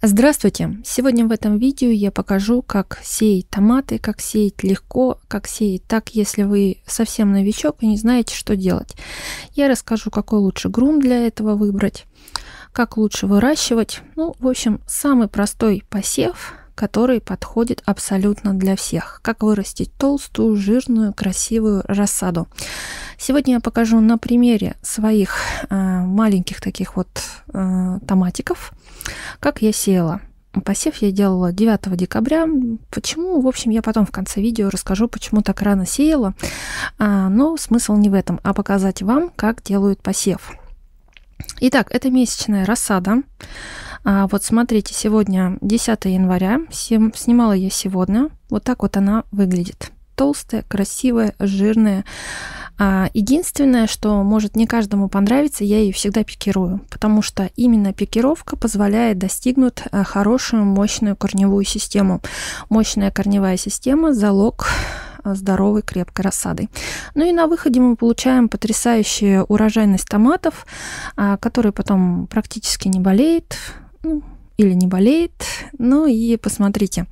Здравствуйте! Сегодня в этом видео я покажу, как сеять томаты, как сеять легко, как сеять так, если вы совсем новичок и не знаете, что делать. Я расскажу, какой лучше грунт для этого выбрать, как лучше выращивать. В общем, самый простой посев, который подходит абсолютно для всех. Как вырастить толстую, жирную, красивую рассаду. Сегодня я покажу на примере своих маленьких таких вот томатиков, как я сеяла. Посев я делала 9 декабря. Почему? В общем, я потом в конце видео расскажу, почему так рано сеяла. Но смысл не в этом, а показать вам, как делают посев. Итак, это месячная рассада. Вот смотрите, сегодня 10 января. Снимала я сегодня. Вот так вот она выглядит. Толстая, красивая, жирная. Единственное, что может не каждому понравиться, я ее всегда пикирую, потому что именно пикировка позволяет достигнуть хорошую, мощную корневую систему. Мощная корневая система – залог здоровой, крепкой рассады. И на выходе мы получаем потрясающую урожайность томатов, который потом практически не болеет, или не болеет. И посмотрите.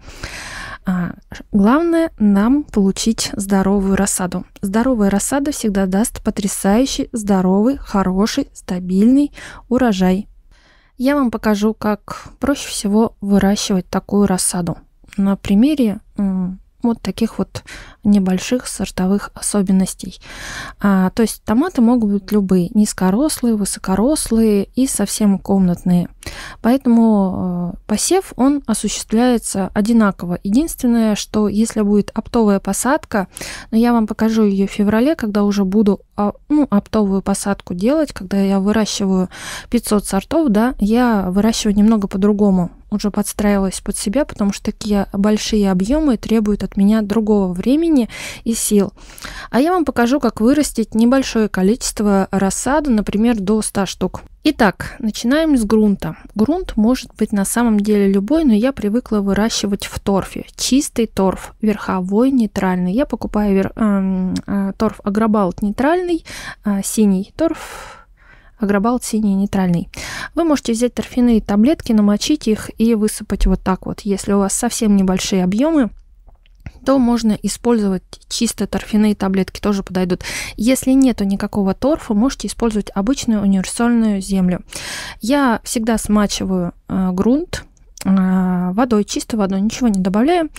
Главное нам получить здоровую рассаду. Здоровая рассада всегда даст потрясающий, здоровый, хороший, стабильный урожай. Я вам покажу, как проще всего выращивать такую рассаду на примере вот таких вот небольших сортовых особенностей. То есть томаты могут быть любые, низкорослые, высокорослые и совсем комнатные. Поэтому посев, он осуществляется одинаково. Единственное, что если будет оптовая посадка, но я вам покажу ее в феврале, когда уже буду оптовую посадку делать, когда я выращиваю 500 сортов, я выращиваю немного по-другому. Уже подстраивалась под себя, потому что такие большие объемы требуют от меня другого времени и сил. А я вам покажу, как вырастить небольшое количество рассады, например, до 100 штук. Итак, начинаем с грунта. Грунт может быть на самом деле любой, но я привыкла выращивать в торфе. Чистый торф, верховой, нейтральный. Я покупаю торф Агробалт нейтральный, синий торф. Агробалт синий нейтральный. Вы можете взять торфяные таблетки, намочить их и высыпать вот так вот. Если у вас совсем небольшие объемы, то можно использовать чисто торфяные таблетки, тоже подойдут. Если нету никакого торфа, можете использовать обычную универсальную землю. Я всегда смачиваю грунт водой, чистой водой, ничего не добавляем.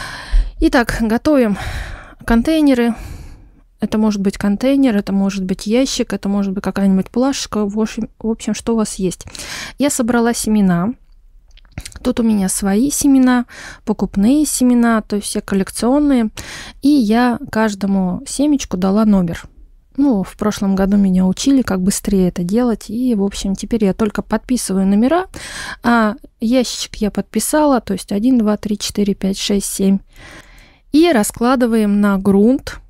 Итак, готовим контейнеры. Это может быть контейнер, это может быть ящик, это может быть какая-нибудь плашка, в общем, что у вас есть. Я собрала семена. Тут у меня свои семена, покупные семена, то есть все коллекционные. И я каждому семечку дала номер. В прошлом году меня учили, как быстрее это делать. И, в общем, теперь я только подписываю номера. А ящичек я подписала, то есть 1, 2, 3, 4, 5, 6, 7. И раскладываем на грунт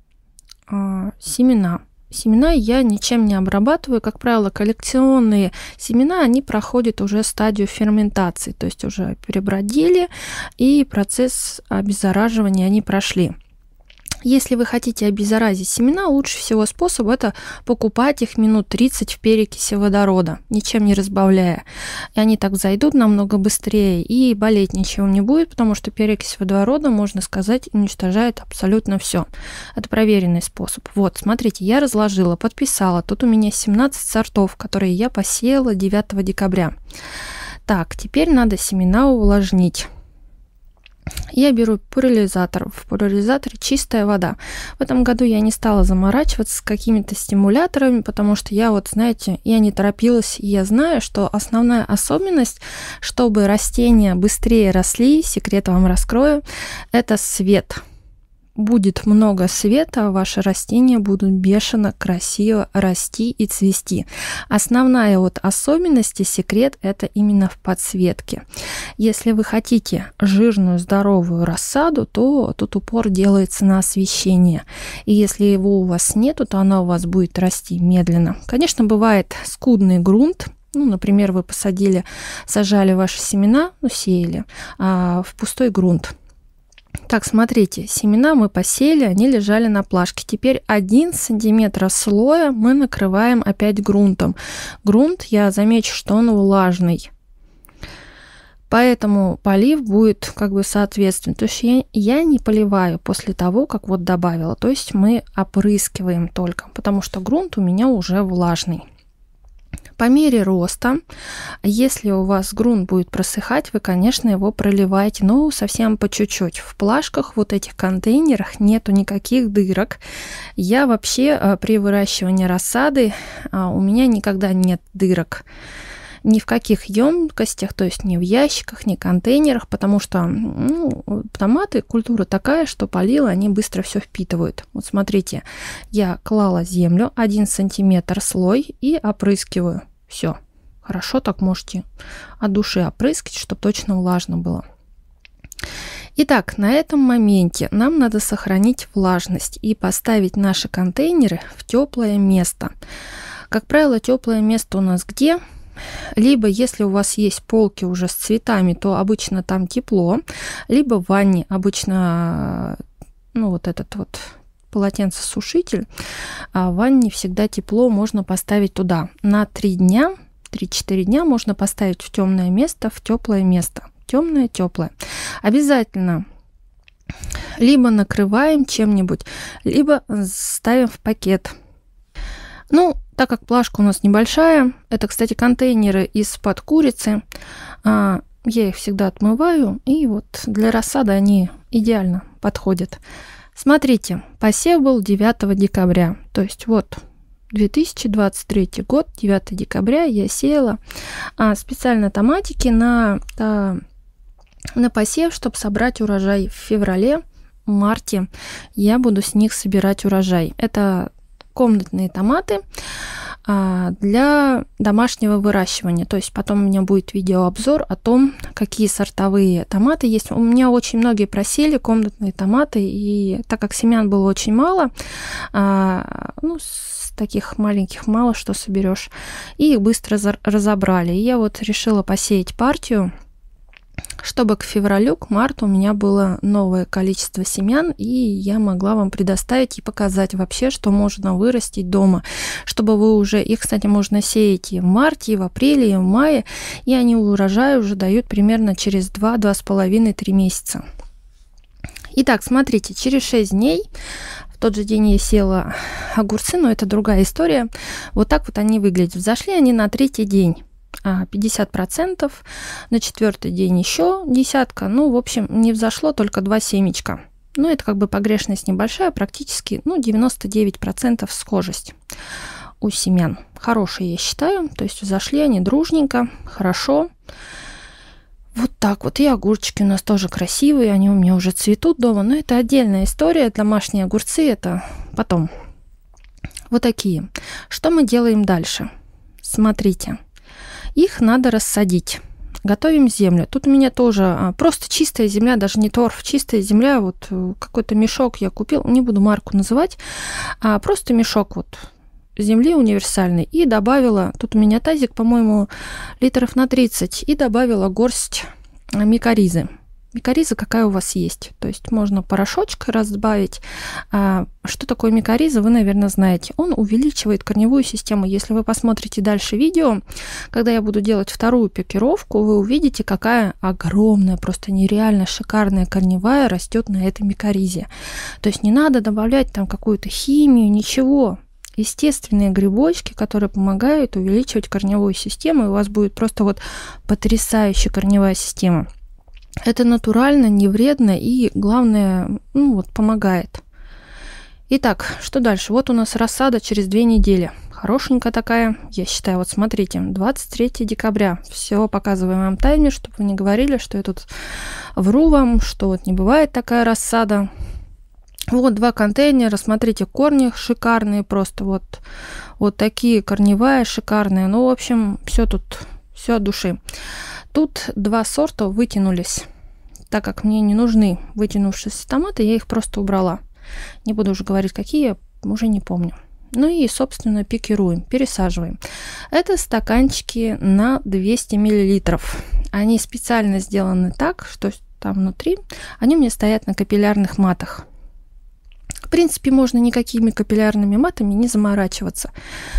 семена. Семена я ничем не обрабатываю. Как правило, коллекционные семена, они проходят уже стадию ферментации, то есть уже перебродили, и процесс обеззараживания они прошли. Если вы хотите обеззаразить семена, лучше всего способ это покупать их минут 30 в перекиси водорода, ничем не разбавляя. И они так взойдут намного быстрее, и болеть ничего не будет, потому что перекись водорода, можно сказать, уничтожает абсолютно все. Это проверенный способ. Вот, смотрите, я разложила, подписала. Тут у меня 17 сортов, которые я посеяла 9 декабря. Так, теперь надо семена увлажнить. Я беру пульверизатор. В пульверизаторе чистая вода. В этом году я не стала заморачиваться с какими-то стимуляторами, потому что я я не торопилась. И я знаю, что основная особенность, чтобы растения быстрее росли, секрет вам раскрою, это свет. Будет много света, ваши растения будут бешено красиво расти и цвести. Основная особенность и секрет это именно в подсветке. Если вы хотите жирную, здоровую рассаду, то тут упор делается на освещение. И если его у вас нету, то она у вас будет расти медленно. Конечно, бывает скудный грунт. Например, вы сажали ваши семена, сеяли в пустой грунт. Так, смотрите, семена мы посеяли, они лежали на плашке. Теперь 1 сантиметр слоя мы накрываем опять грунтом. Грунт, я замечу, что он влажный. Поэтому полив будет как бы соответственно. То есть я не поливаю после того, как вот добавила. То есть мы опрыскиваем только, потому что грунт у меня уже влажный. По мере роста, если у вас грунт будет просыхать, вы, конечно, его проливаете, но совсем по чуть-чуть. В плашках, вот этих контейнерах, нету никаких дырок. Я вообще при выращивании рассады, у меня никогда нет дырок. Ни в каких емкостях, то есть ни в ящиках, ни в контейнерах, потому что томаты, культура такая, что полила, они быстро все впитывают. Вот смотрите, я клала землю 1 сантиметр слой и опрыскиваю. Все, хорошо, так можете от души опрыскать, чтобы точно влажно было. Итак, на этом моменте нам надо сохранить влажность и поставить наши контейнеры в теплое место. Как правило, теплое место у нас где? Либо, если у вас есть полки уже с цветами, то обычно там тепло, либо в ванне обычно, вот этот вот полотенцесушитель, а в ванне всегда тепло, можно поставить туда. На 3-4 дня можно поставить в темное место, в теплое место. Темное, теплое. Обязательно либо накрываем чем-нибудь, либо ставим в пакет. Так как плашка у нас небольшая, это, кстати, контейнеры из-под курицы, я их всегда отмываю, и вот для рассады они идеально подходят. Смотрите, посев был 9 декабря, то есть вот 2023 год, 9 декабря я сеяла специально томатики на посев, чтобы собрать урожай в феврале, марте. Я буду с них собирать урожай. Это комнатные томаты для домашнего выращивания. То есть потом у меня будет видеообзор о том, какие сортовые томаты есть. У меня очень многие просели комнатные томаты, и так как семян было очень мало, с таких маленьких мало что соберешь, и их быстро разобрали. И я вот решила посеять партию, чтобы к февралю, к марту у меня было новое количество семян, и я могла вам предоставить и показать вообще, что можно вырастить дома, чтобы вы уже, их, кстати, можно сеять и в марте, и в апреле, и в мае, и они урожай уже дают примерно через 2-2,5-3 месяца. Итак, смотрите, через 6 дней, в тот же день я сеяла огурцы, но это другая история, вот так вот они выглядят. Взошли они на 3-й день. 50%, на 4-й день еще десятка, в общем, не взошло только 2 семечка. Это как бы погрешность небольшая, практически 99% схожесть у семян. Хорошие, я считаю, то есть взошли они дружненько, хорошо. Вот так вот, и огурчики у нас тоже красивые, они у меня уже цветут дома, но это отдельная история, домашние огурцы, это потом. Вот такие. Что мы делаем дальше? Смотрите. Их надо рассадить. Готовим землю. Тут у меня тоже просто чистая земля, даже не торф, чистая земля. Вот какой-то мешок я купил, не буду марку называть, просто мешок вот земли универсальный. И добавила, тут у меня тазик, по-моему, литров на 30, и добавила горсть микоризы. Микориза какая у вас есть. То есть можно порошочек разбавить. Что такое микориза, вы, наверное, знаете. Он увеличивает корневую систему. Если вы посмотрите дальше видео, когда я буду делать вторую пикировку, вы увидите, какая огромная, просто нереально шикарная корневая растет на этой микоризе. То есть не надо добавлять там какую-то химию, ничего. Естественные грибочки, которые помогают увеличивать корневую систему, и у вас будет просто вот потрясающая корневая система. Это натурально, не вредно и, главное, помогает. Итак, что дальше? Вот у нас рассада через 2 недели. Хорошенькая такая, я считаю. Вот смотрите, 23 декабря. Все, показываем вам таймер, чтобы вы не говорили, что я тут вру вам, что вот не бывает такая рассада. Вот 2 контейнера, смотрите, корни шикарные, просто вот такие корневая шикарные. В общем, все тут, все от души. Тут 2 сорта вытянулись. Так как мне не нужны вытянувшиеся томаты, я их просто убрала. Не буду уже говорить, какие, уже не помню. И, собственно, пикируем, пересаживаем. Это стаканчики на 200 мл. Они специально сделаны так, что там внутри они у меня стоят на капиллярных матах. В принципе, можно никакими капиллярными матами не заморачиваться.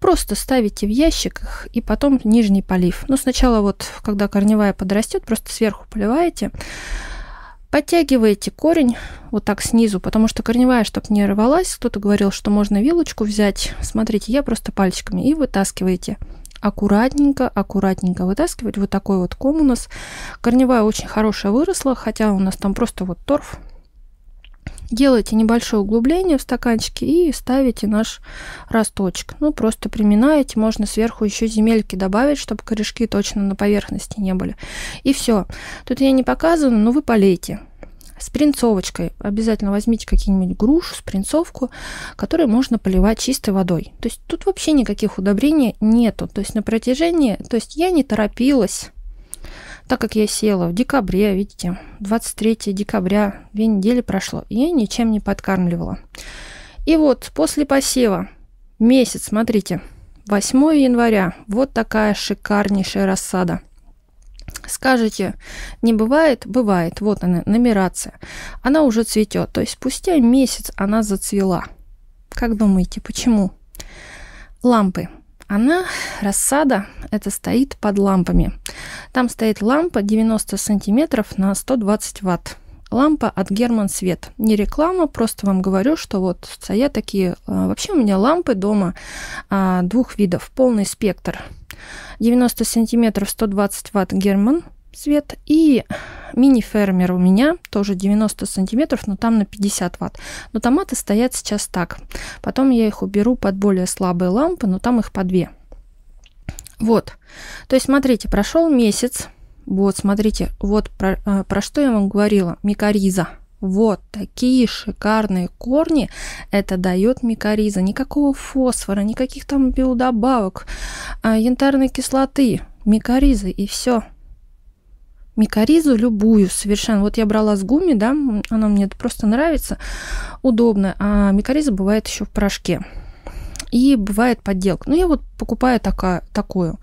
Просто ставите в ящик и потом нижний полив. Ну, сначала вот, когда корневая подрастет, просто сверху поливаете. Подтягиваете корень вот так снизу, потому что корневая, чтобы не рвалась, кто-то говорил, что можно вилочку взять. Смотрите, я просто пальчиками и вытаскиваете. Аккуратненько, аккуратненько вытаскивать. Вот такой вот ком у нас. Корневая очень хорошая выросла, хотя у нас там просто вот торф. Делаете небольшое углубление в стаканчике и ставите наш росточек. Ну, просто приминаете. Можно сверху еще земельки добавить, чтобы корешки точно на поверхности не были. И все. Тут я не показываю, но вы полейте. Спринцовочкой. Обязательно возьмите какие-нибудь грушу, спринцовку, которой можно поливать чистой водой. То есть тут вообще никаких удобрений нету. То есть на протяжении... То есть я не торопилась. Так как я села в декабре, видите, 23 декабря, 2 недели прошло, и я ничем не подкармливала. И вот после посева, месяц, смотрите, 8 января, вот такая шикарнейшая рассада. Скажете, не бывает? Бывает. Вот она, нумерация. Она уже цветет, то есть спустя месяц она зацвела. Как думаете, почему? Лампы. Она, рассада, это стоит под лампами. Там стоит лампа 90 сантиметров на 120 ватт. Лампа от Герман Свет. Не реклама, просто вам говорю, что вот стоят такие... Вообще у меня лампы дома двух видов, полный спектр. 90 сантиметров 120 ватт Герман Свет и мини-фермер у меня тоже 90 сантиметров, но там на 50 ватт. Но томаты стоят сейчас так. Потом я их уберу под более слабые лампы, но там их по 2. Вот. То есть, смотрите, прошел месяц. Вот, смотрите, вот про что я вам говорила. Микориза. Вот такие шикарные корни это дает микориза. Никакого фосфора, никаких там биодобавок, янтарной кислоты. Микориза и все. Микоризу любую совершенно. Вот я брала с гумми, да, она мне просто нравится, удобно. А микориза бывает еще в порошке. И бывает подделка. Ну, я вот покупаю такую.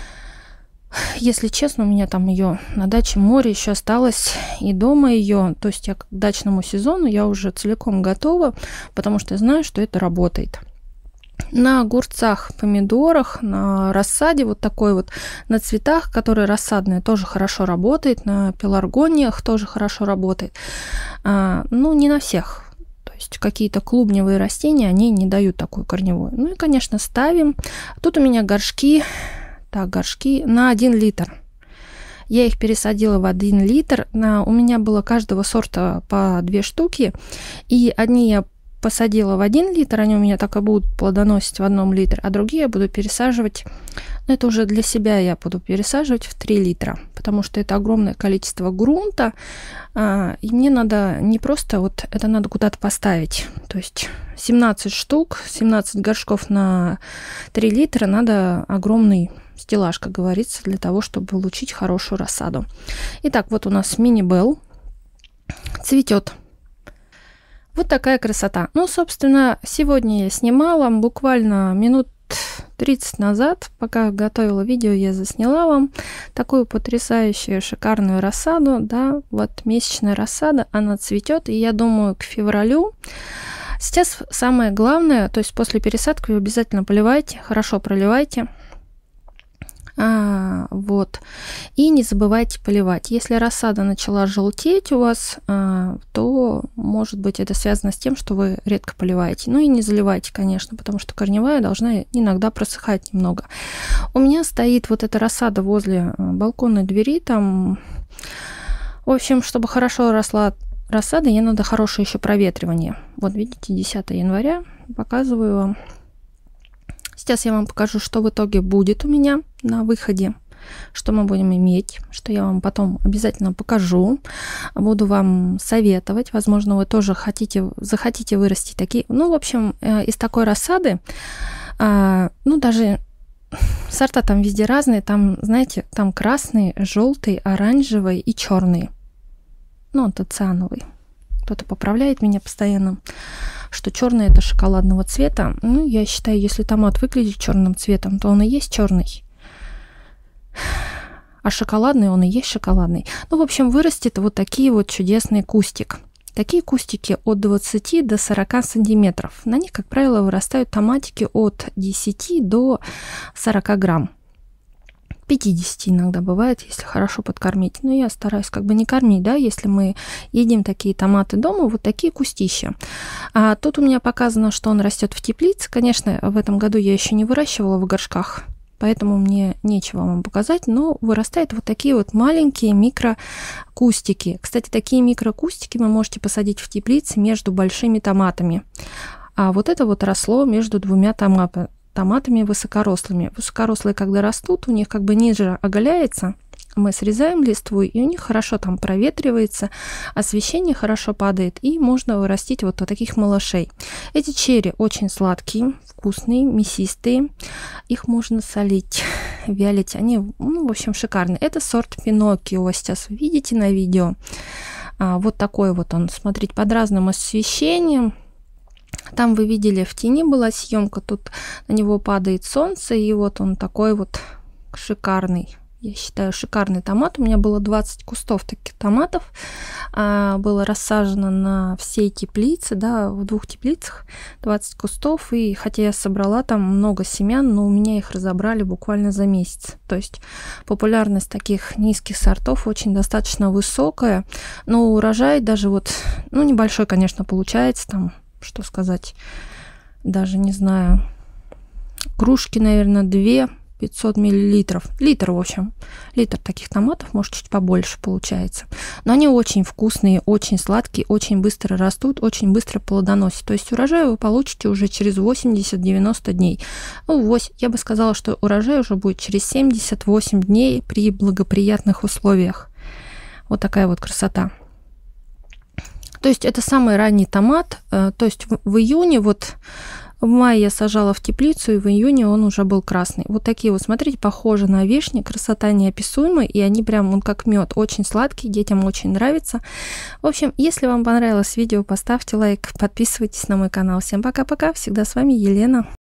Если честно, у меня там ее на даче море еще осталось, и дома ее, то есть я к дачному сезону я уже целиком готова, потому что я знаю, что это работает. На огурцах, помидорах, на рассаде вот такой вот, на цветах, которые рассадные, тоже хорошо работает, на пеларгониях тоже хорошо работает. Ну, не на всех. То есть какие-то клубневые растения, они не дают такую корневую. Ну и, конечно, ставим. Тут у меня горшки, горшки на 1 литр. Я их пересадила в 1 литр. У меня было каждого сорта по 2 штуки. И одни я посадила в 1 литр, они у меня так и будут плодоносить в 1 литре, а другие я буду пересаживать, ну, это уже для себя я буду пересаживать в 3 литра, потому что это огромное количество грунта, и мне надо не просто вот это надо куда-то поставить, то есть 17 штук, 17 горшков на 3 литра, надо огромный стеллаж, как говорится, для того, чтобы получить хорошую рассаду. Итак, вот у нас мини-белл цветет. Вот такая красота. Ну, собственно, сегодня я снимала буквально минут 30 назад, пока готовила видео, я засняла вам такую потрясающую, шикарную рассаду, да, вот месячная рассада, она цветет, и я думаю, к февралю. Сейчас самое главное, то есть после пересадки вы обязательно поливайте, хорошо проливайте. Вот. И не забывайте поливать. Если рассада начала желтеть у вас, то, может быть, это связано с тем, что вы редко поливаете. Ну и не заливайте, конечно, потому что корневая должна иногда просыхать немного. У меня стоит вот эта рассада возле балконной двери. Там, в общем, чтобы хорошо росла рассада, ей надо хорошее еще проветривание. Вот видите, 10 января. Показываю вам. Сейчас я вам покажу, что в итоге будет у меня на выходе, что мы будем иметь, что я вам потом обязательно покажу, буду вам советовать, возможно, вы тоже захотите вырастить такие, ну, в общем, из такой рассады, ну, даже сорта там везде разные, там, знаете, там красный, желтый, оранжевый и черный, ну, это циановый. Кто-то поправляет меня постоянно, что черный это шоколадного цвета. Ну, я считаю, если томат выглядит черным цветом, то он и есть черный. А шоколадный он и есть шоколадный. Ну, в общем, вырастет вот такие вот чудесный кустик. Такие кустики от 20 до 40 сантиметров. На них, как правило, вырастают томатики от 10 до 40 грамм. 50 иногда бывает, если хорошо подкормить. Но я стараюсь как бы не кормить, да, если мы едим такие томаты дома, вот такие кустища. А тут у меня показано, что он растет в теплице. Конечно, в этом году я еще не выращивала в горшках, поэтому мне нечего вам показать, но вырастают вот такие вот маленькие микрокустики. Кстати, такие микрокустики вы можете посадить в теплице между большими томатами. А вот это вот росло между двумя томатами высокорослыми. Высокорослые, когда растут, у них как бы ниже оголяется, мы срезаем листву, и у них хорошо там проветривается, освещение хорошо падает, и можно вырастить вот таких малышей. Эти черри очень сладкие, вкусные, мясистые, их можно солить, вялить, они, ну, в общем, шикарные. Это сорт Пиноккио, сейчас вы видите на видео. Вот такой вот он, смотрите, под разным освещением. Там вы видели, в тени была съемка, тут на него падает солнце, и вот он такой вот шикарный. Я считаю, шикарный томат. У меня было 20 кустов таких томатов. Было рассажено на всей теплице, да, в 2 теплицах 20 кустов. И хотя я собрала там много семян, но у меня их разобрали буквально за месяц. То есть популярность таких низких сортов очень достаточно высокая. Но урожай даже вот, ну, небольшой, конечно, получается. Там, что сказать, даже не знаю, кружки, наверное, 2 500 миллилитров. Литр, в общем. Литр таких томатов, может, чуть побольше получается. Но они очень вкусные, очень сладкие, очень быстро растут, очень быстро плодоносят. То есть урожай вы получите уже через 80-90 дней. Ну, я бы сказала, что урожай уже будет через 78 дней при благоприятных условиях. Вот такая вот красота. То есть это самый ранний томат. То есть в июне, вот в мае я сажала в теплицу, и в июне он уже был красный. Вот такие вот, смотрите, похожи на вишни, красота неописуемая, и они прям, он как мед, очень сладкий, детям очень нравится. В общем, если вам понравилось видео, поставьте лайк, подписывайтесь на мой канал. Всем пока-пока, всегда с вами Елена.